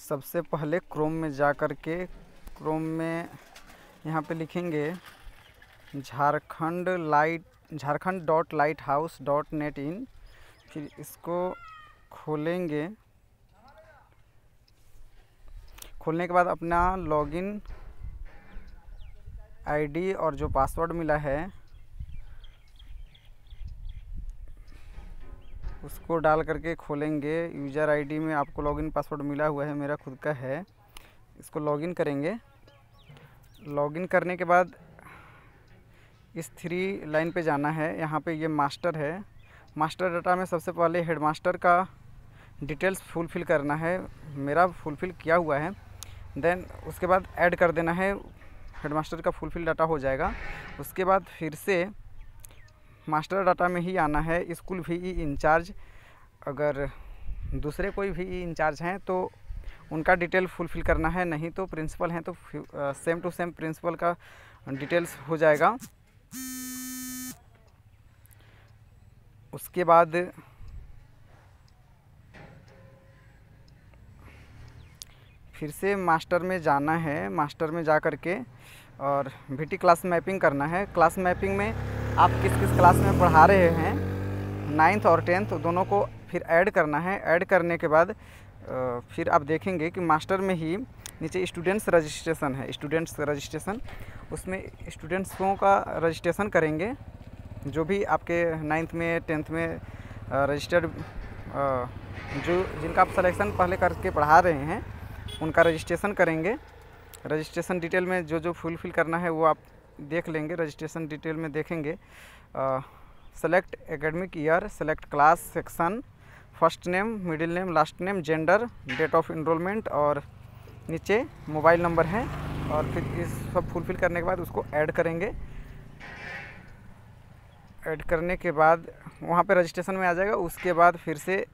सबसे पहले क्रोम में जा कर के क्रोम में यहाँ पे लिखेंगे झारखंड.lighthouse.net in। फिर इसको खोलेंगे। खोलने के बाद अपना लॉगिन आईडी और जो पासवर्ड मिला है उसको डाल करके खोलेंगे। यूज़र आईडी में आपको लॉगिन पासवर्ड मिला हुआ है, मेरा खुद का है। इसको लॉगिन करेंगे। लॉगिन करने के बाद इस 3 लाइन पे जाना है। यहाँ पे ये मास्टर है। मास्टर डाटा में सबसे पहले हेडमास्टर का डिटेल्स फुलफ़िल करना है, मेरा फुलफ़िल किया हुआ है। देन उसके बाद ऐड कर देना है, हेडमास्टर का फुलफ़िल डाटा हो जाएगा। उसके बाद फिर से मास्टर डाटा में ही आना है। स्कूल VE इंचार्ज, अगर दूसरे कोई VE इंचार्ज हैं तो उनका डिटेल फुलफ़िल करना है, नहीं तो प्रिंसिपल हैं तो सेम टू सेम प्रिंसिपल का डिटेल्स हो जाएगा। उसके बाद फिर से मास्टर में जाना है। मास्टर में जा कर के और VT क्लास मैपिंग करना है। क्लास मैपिंग में आप किस किस क्लास में पढ़ा रहे हैं, 9th और 10th दोनों को फिर ऐड करना है। ऐड करने के बाद फिर आप देखेंगे कि मास्टर में ही नीचे स्टूडेंट्स रजिस्ट्रेशन है, स्टूडेंट्स रजिस्ट्रेशन, उसमें स्टूडेंट्सों का रजिस्ट्रेशन करेंगे। जो भी आपके 9th में 10th में रजिस्टर्ड जो जिनका आप सिलेक्शन पहले करके पढ़ा रहे हैं उनका रजिस्ट्रेशन करेंगे। रजिस्ट्रेशन डिटेल में जो जो फुलफ़िल करना है वो आप देख लेंगे। रजिस्ट्रेशन डिटेल में देखेंगे select academic year, select class, section, first name, middle name, last name, gender, date of enrollment और नीचे मोबाइल नंबर है। और फिर इस सब फुलफ़िल करने के बाद उसको ऐड करेंगे। ऐड करने के बाद वहाँ पे रजिस्ट्रेशन में आ जाएगा। उसके बाद फिर से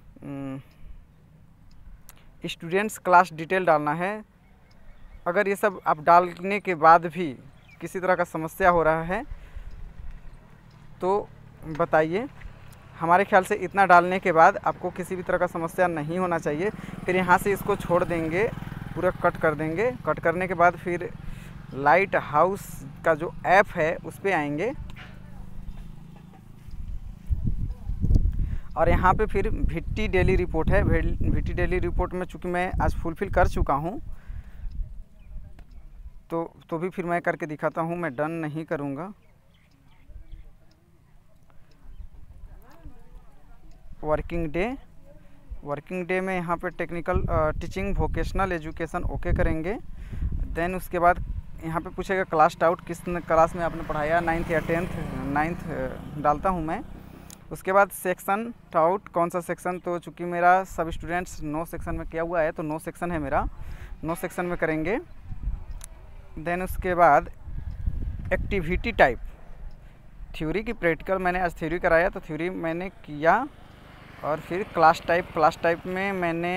स्टूडेंट्स क्लास डिटेल डालना है। अगर ये सब आप डालने के बाद भी किसी तरह का समस्या हो रहा है तो बताइए। हमारे ख्याल से इतना डालने के बाद आपको किसी भी तरह का समस्या नहीं होना चाहिए। फिर यहाँ से इसको छोड़ देंगे, पूरा कट कर देंगे। कट करने के बाद फिर लाइट हाउस का जो ऐप है उस पर आएंगे और यहाँ पे फिर VT डेली रिपोर्ट है। VT डेली रिपोर्ट में चूँकि मैं आज फुलफ़िल कर चुका हूँ तो भी फिर मैं करके दिखाता हूँ। मैं डन नहीं करूँगा। वर्किंग डे में यहाँ पे technical teaching vocational education okay करेंगे। देन उसके बाद यहाँ पे पूछेगा क्लास आउट, किस क्लास में आपने पढ़ाया, 9th या 10th। 9th डालता हूँ मैं। उसके बाद सेक्शन आउट, कौन सा सेक्शन, तो चूँकि मेरा सब स्टूडेंट्स 9 सेक्शन में किया हुआ है तो 9 सेक्शन है मेरा, 9 सेक्शन में करेंगे। देन उसके बाद एक्टिविटी टाइप, थ्योरी की प्रैक्टिकल, मैंने आज थ्योरी कराया तो थ्योरी मैंने किया। और फिर क्लास टाइप में मैंने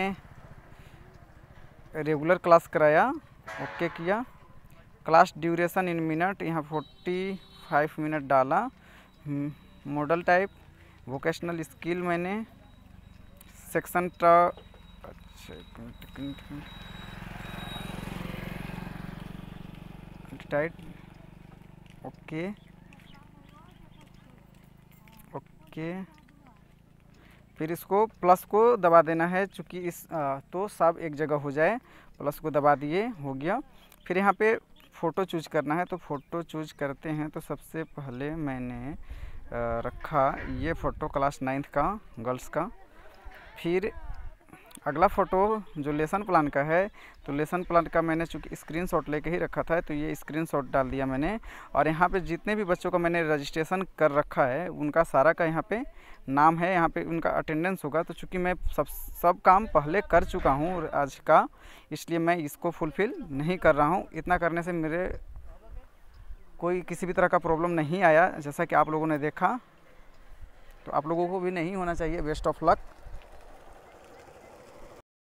रेगुलर क्लास कराया, ओके किया। क्लास ड्यूरेशन इन मिनट, यहाँ 45 मिनट डाला। मॉडल टाइप वोकेशनल स्किल, मैंने सेक्शन टाइट ओके। फिर इसको प्लस को दबा देना है, चूँकि इस तो सब एक जगह हो जाए। प्लस को दबा दिए, हो गया। फिर यहाँ पे फ़ोटो चूज करना है तो फ़ोटो चूज करते हैं। तो सबसे पहले मैंने रखा ये फ़ोटो क्लास 9th का गर्ल्स का। फिर अगला फ़ोटो जो लेसन प्लान का है तो लेसन प्लान का मैंने चूँकि स्क्रीनशॉट लेके ही रखा था तो ये स्क्रीनशॉट डाल दिया मैंने। और यहाँ पे जितने भी बच्चों का मैंने रजिस्ट्रेशन कर रखा है उनका सारा का यहाँ पे नाम है, यहाँ पे उनका अटेंडेंस होगा। तो चूँकि मैं सब काम पहले कर चुका हूँ आज का, इसलिए मैं इसको फुलफ़िल नहीं कर रहा हूँ। इतना करने से मेरे कोई किसी भी तरह का प्रॉब्लम नहीं आया, जैसा कि आप लोगों ने देखा। तो आप लोगों को भी नहीं होना चाहिए। Best of luck.